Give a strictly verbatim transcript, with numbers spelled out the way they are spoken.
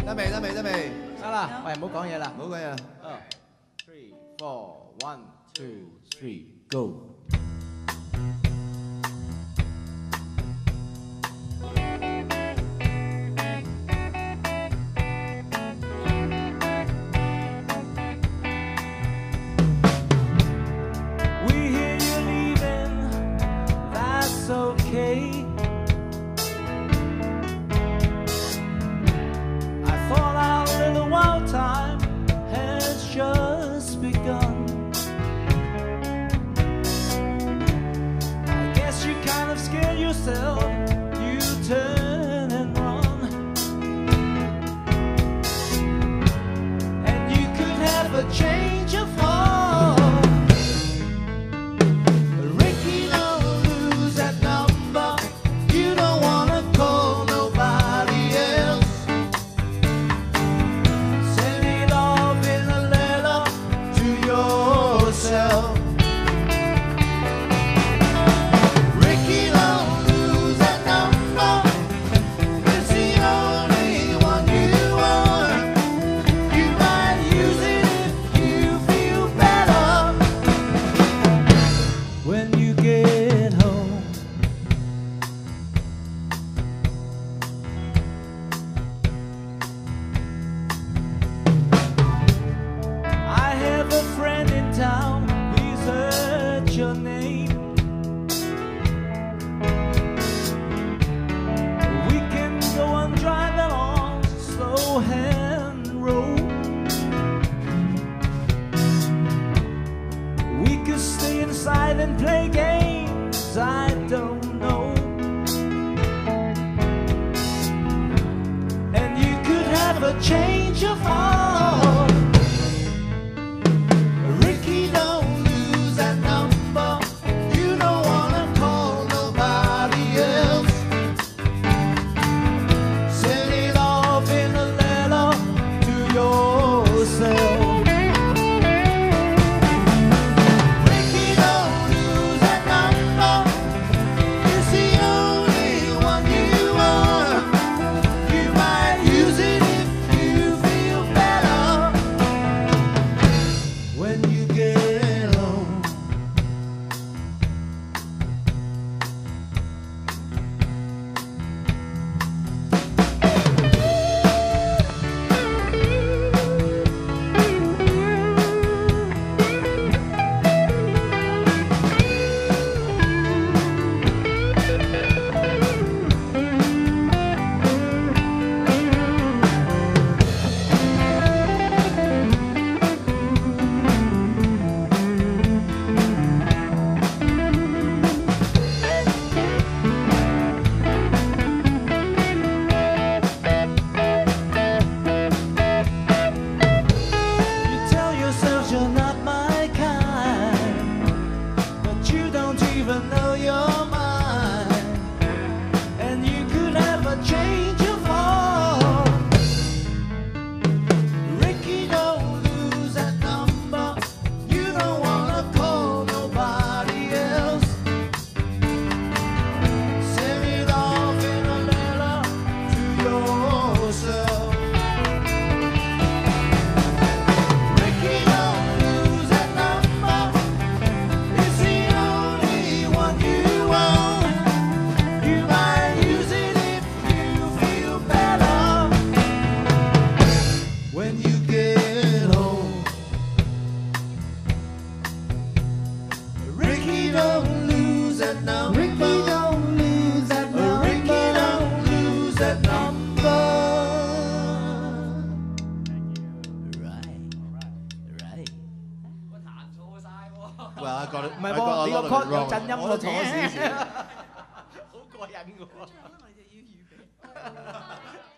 得未？得未？得未？ 得啦，喂，唔好講嘢啦， 唔好講嘢啦。 哦 ，three four one two three go。 Okay. I thought our little wild time has just begun. I guess you kind of scared yourself. You turn and run, and you could have a change of heart. Your name. We can go on driving on slow hand road. We could stay inside and play games I don't know. And you could have a change of heart. Know your mind, and you could have a change of heart. Ricky, don't lose that number. You don't wanna call nobody else. Send it off in a letter to yourself. Ricky, don't lose that number. It's the only one you want. You might use it if you feel better when you get home. Ricky, don't lose that number. Ricky, don't lose that number. Ricky, don't lose that number. Right, right. Well, I got it. 唔係 I got 喎， a 你 lot 個 of 曲 it 有 wrong. 震音我都喎， 錯少少。 好過癮嘅喎。